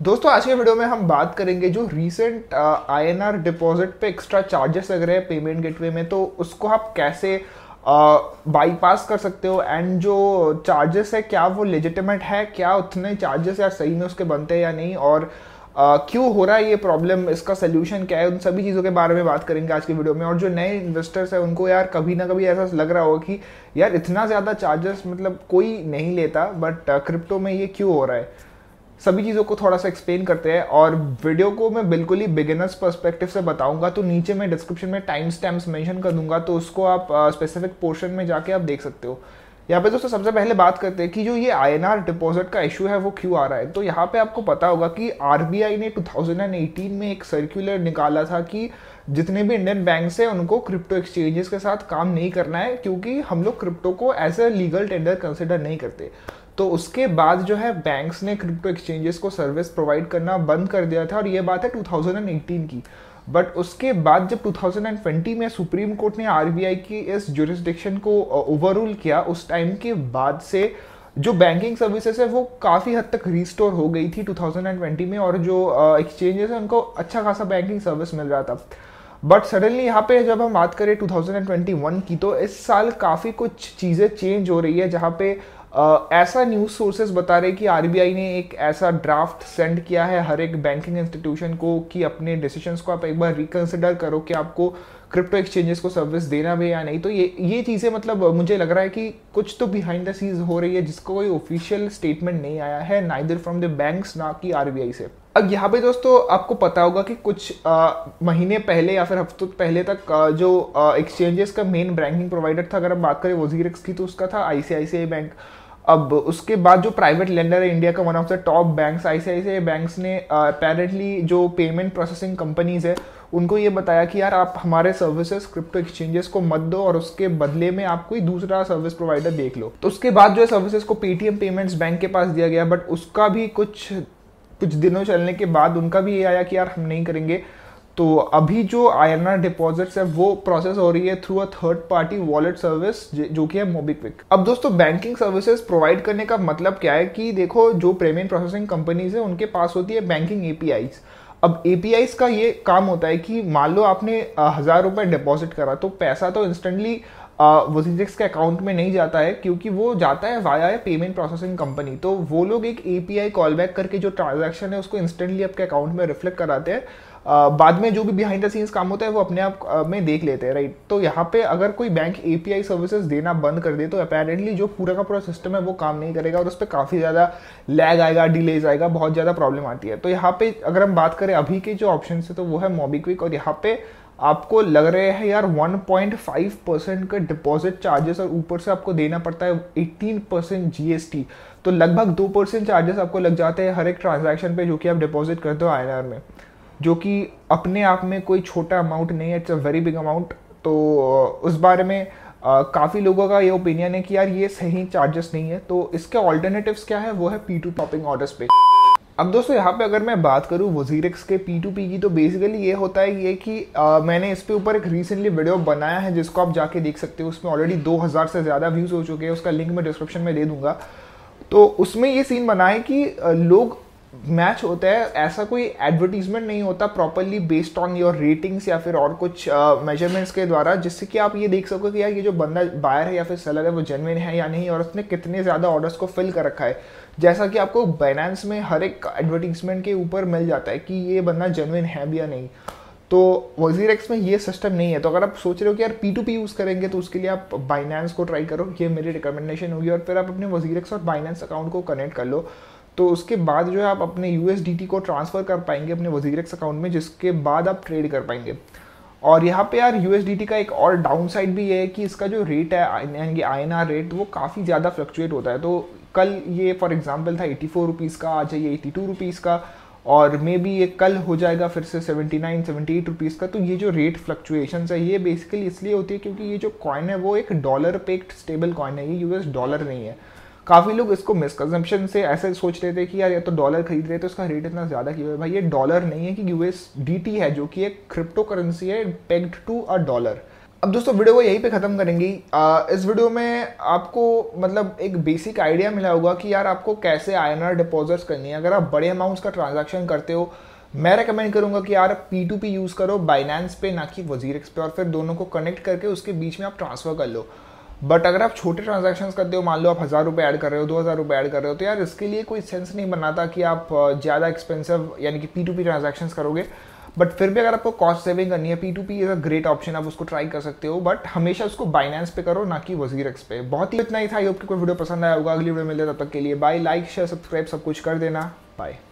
दोस्तों आज के वीडियो में हम बात करेंगे जो रीसेंट आईएनआर डिपॉजिट पे एक्स्ट्रा चार्जेस लग रहे हैं पेमेंट गेटवे में, तो उसको आप कैसे बाईपास कर सकते हो एंड जो चार्जेस है क्या वो लेजिटिमेट है, क्या उतने चार्जेस यार सही में उसके बनते हैं या नहीं, और क्यों हो रहा है ये प्रॉब्लम, इसका सोल्यूशन क्या है, उन सभी चीज़ों के बारे में बात करेंगे आज की वीडियो में। और जो नए इन्वेस्टर्स हैं उनको यार कभी ना कभी ऐसा लग रहा होगा कि यार इतना ज़्यादा चार्जेस मतलब कोई नहीं लेता, बट क्रिप्टो में ये क्यों हो रहा है, सभी चीज़ों को थोड़ा सा एक्सप्लेन करते हैं। और वीडियो को मैं बिल्कुल ही बिगिनर्स पर्सपेक्टिव से बताऊंगा, तो नीचे मैं डिस्क्रिप्शन में टाइम स्टैम्प्स मेंशन कर दूंगा, तो उसको आप स्पेसिफिक पोर्शन में जाके आप देख सकते हो। यहाँ पे दोस्तों सबसे पहले बात करते हैं कि जो ये आईएनआर डिपॉजिट का इशू है वो क्यों आ रहा है। तो यहाँ पे आपको पता होगा कि आरबीआई ने 2018 में एक सर्कुलर निकाला था कि जितने भी इंडियन बैंक्स हैं उनको क्रिप्टो एक्सचेंजेस के साथ काम नहीं करना है, क्योंकि हम लोग क्रिप्टो को as a legal tender consider नहीं करते। तो उसके बाद जो है बैंक्स ने क्रिप्टो एक्सचेंजेस को सर्विस प्रोवाइड करना बंद कर दिया था, और ये बात है 2018 की। बट उसके बाद जब 2020 में सुप्रीम कोर्ट ने आरबीआई की इस जुरिस्डिक्शन को ओवररूल किया, उस टाइम के बाद से जो बैंकिंग सर्विसेज है वो काफ़ी हद तक रिस्टोर हो गई थी 2020 में, और जो एक्सचेंजेस है उनको अच्छा खासा बैंकिंग सर्विस मिल रहा था। बट सडनली यहाँ पे जब हम बात करें 2021 की, तो इस साल काफ़ी कुछ चीज़ें चेंज हो रही है, जहाँ पे ऐसा न्यूज़ सोर्सेज बता रहे कि आरबीआई ने एक ऐसा ड्राफ्ट सेंड किया है हर एक बैंकिंग इंस्टीट्यूशन को कि अपने डिसीजंस को आप एक बार रिकंसिडर करो कि आपको क्रिप्टो एक्सचेंजेस को सर्विस देना भी या नहीं। तो ये चीज़ें मतलब मुझे लग रहा है कि कुछ तो बिहाइंड द सीन्स हो रही है, जिसको कोई ऑफिशियल स्टेटमेंट नहीं आया है, नाइदर फ्रॉम द बैंक्स ना कि आरबीआई से। अब यहाँ पे दोस्तों आपको पता होगा कि कुछ महीने पहले या फिर हफ्तों पहले तक जो एक्सचेंजेस का मेन बैंकिंग प्रोवाइडर था, अगर हम बात करें वजीरेक्स की, तो उसका था आईसीआईसीआई बैंक। अब उसके बाद जो प्राइवेट लेंडर है इंडिया का one of the top banks ICICI banks ने अपेरेंटली जो पेमेंट प्रोसेसिंग कंपनीज है उनको ये बताया कि यार आप हमारे सर्विसेज क्रिप्टो एक्सचेंजेस को मत दो, और उसके बदले में आप कोई दूसरा सर्विस प्रोवाइडर देख लो। तो उसके बाद जो है सर्विसेज को पेटीएम पेमेंट्स बैंक के पास दिया गया, बट उसका भी कुछ दिनों चलने के बाद उनका भी ये आया कि यार हम नहीं करेंगे। तो अभी जो आईएनआर डिपॉजिट्स है वो प्रोसेस हो रही है through a third party wallet service जो कि है मोबीक्विक। अब दोस्तों बैंकिंग सर्विसेज प्रोवाइड करने का मतलब क्या है कि देखो, जो पेमेंट प्रोसेसिंग कंपनीज है उनके पास होती है बैंकिंग एपीआईज। अब एपीआईज का ये काम होता है कि मान लो आपने 1,000 रुपए डिपॉजिट करा, तो पैसा तो इंस्टेंटली वजीरेक्स के अकाउंट में नहीं जाता है, क्योंकि वो जाता है वाया पेमेंट प्रोसेसिंग कंपनी। तो वो लोग एक एपीआई कॉल बैक करके जो ट्रांजैक्शन है उसको इंस्टेंटली आपके अकाउंट में रिफ्लेक्ट कराते हैं। बाद में जो भी बिहाइंड द सीन्स काम होता है वो अपने आप में देख लेते हैं, राइट। तो यहाँ पे अगर कोई बैंक एपीआई सर्विसेज देना बंद कर दे तो अपेरेंटली जो पूरा का पूरा सिस्टम है वो काम नहीं करेगा, और उस पर काफ़ी ज़्यादा लैग आएगा, डिलेज आएगा, बहुत ज़्यादा प्रॉब्लम आती है। तो यहाँ पे अगर हम बात करें अभी के जो ऑप्शन है तो वो है मोबीक्विक, और यहाँ पे आपको लग रहे हैं यार 1.5% का डिपॉजिट चार्जेस, और ऊपर से आपको देना पड़ता है 18% जीएसटी। तो लगभग 2% चार्जेस आपको लग जाते हैं हर एक ट्रांजैक्शन पे जो कि आप डिपॉजिट करते हो आईएनआर में, जो कि अपने आप में कोई छोटा अमाउंट नहीं है, it's a very big amount. तो उस बारे में काफ़ी लोगों का ये ओपिनियन है कि यार ये सही चार्जेस नहीं है। तो इसके ऑल्टरनेटिव्स क्या है, वो है P2 टॉपिंग ऑर्डर्स पे। अब दोस्तों यहाँ पे अगर मैं बात करूँ वजीरेक्स के P2P की, तो बेसिकली ये होता है ये कि मैंने इस पे ऊपर एक रिसेंटली वीडियो बनाया है जिसको आप जाके देख सकते हो। उसमें ऑलरेडी 2000 से ज़्यादा व्यूज़ हो चुके हैं, उसका लिंक मैं डिस्क्रिप्शन में दे दूंगा। तो उसमें ये सीन बना है कि लोग मैच होता है, ऐसा कोई एडवर्टीजमेंट नहीं होता properly based on your ratings या फिर और कुछ मेजरमेंट्स के द्वारा, जिससे कि आप ये देख सको कि यार ये जो बंदा बायर है या फिर सेलर है वो जेन्युइन है या नहीं, और उसने कितने ज़्यादा ऑर्डर्स को फिल कर रखा है। जैसा कि आपको बाइनेंस में हर एक एडवर्टीजमेंट के ऊपर मिल जाता है कि ये बंदा जेन्युइन है भी या नहीं। तो वजीरेक्स में ये सिस्टम नहीं है। तो अगर आप सोच रहे हो कि यार P2P यूज़ करेंगे तो उसके लिए आप बाइनेंस को ट्राई करो, ये मेरी रिकमेंडेशन होगी, और फिर आप अपने वजीरेक्स और बाइनेंस अकाउंट को कनेक्ट कर लो। तो उसके बाद जो है आप अपने यूएसडीटी को ट्रांसफ़र कर पाएंगे अपने वजीरेक्स अकाउंट में, जिसके बाद आप ट्रेड कर पाएंगे। और यहाँ पे यार यूएसडीटी का एक और डाउन साइड भी ये है कि इसका जो रेट है यानी कि आईएनआर रेट, वो काफ़ी ज़्यादा फ्लक्चुएट होता है। तो कल ये फॉर एग्जांपल था 84 रुपीज़ का, आज है ये 82 रुपीज़ का, और मे बी ये कल हो जाएगा फिर से 79 78 रुपीज़ का। तो ये जो रेट फ्लक्चुएशंस है ये बेसिकली इसलिए होती है क्योंकि ये जो कॉइन है वो एक डॉलर पेक्ड स्टेबल कॉइन है, ये यूएस डॉलर नहीं है। काफ़ी लोग इसको मिसकंजम्पशन से ऐसे सोच रहे थे कि यार ये तो डॉलर खरीद रहे तो इसका रेट इतना ज़्यादा क्यों है। भाई ये डॉलर नहीं है कि यूएसडीटी है, जो कि एक क्रिप्टो करेंसी है पेग्ड टू अ डॉलर। अब दोस्तों वीडियो को यहीं पे ख़त्म करेंगे। इस वीडियो में आपको मतलब एक बेसिक आइडिया मिला होगा कि यार आपको कैसे INR डिपॉजिट्स करनी है। अगर आप बड़े अमाउंट्स का ट्रांजैक्शन करते हो, मैं रेकमेंड करूंगा कि यार P2P यूज़ करो बाइनेंस पे, ना कि वजीरेक्स पे, और फिर दोनों को कनेक्ट करके उसके बीच में आप ट्रांसफ़र कर लो। बट अगर आप छोटे ट्रांजैक्शन करते हो, मान लो आप 1000 रुपये ऐड कर रहे हो, 2000 रुपये ऐड कर रहे हो, तो यार इसके लिए कोई सेंस नहीं बनाता कि आप ज़्यादा एक्सपेंसिव यानी कि P2P ट्रांजैक्शन करोगे। बट फिर भी अगर आपको कॉस्ट सेविंग करनी है, P2P is a great option, आप उसको ट्राई कर सकते हो, बट हमेशा उसको बाइनेंस पे करो, ना कि वजीरेक्स पे। बहुत ही इतना ही था। आई होप कि कोई वीडियो पसंद आया होगा। अगली वीडियो मिलते तब तक के लिए बाय। लाइक शेयर सब्सक्राइब सब कुछ कर देना। बाय।